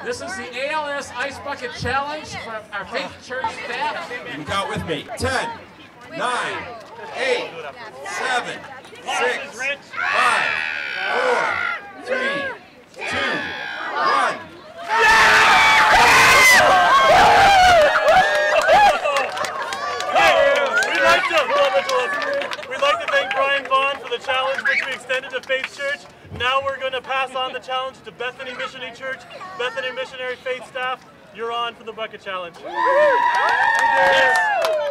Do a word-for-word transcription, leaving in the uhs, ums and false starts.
This is the A L S Ice Bucket Challenge from our Faith Church staff. You can count with me. ten, nine, eight, seven, six, five, four, three, two, one. We'd like to, we'd like to thank Brian Vaughn for the challenge which we extended to Faith Church. Now we're going to pass on the challenge to Bethany Missionary Church. Bethany Missionary Faith staff, you're on for the Bucket Challenge. Yes.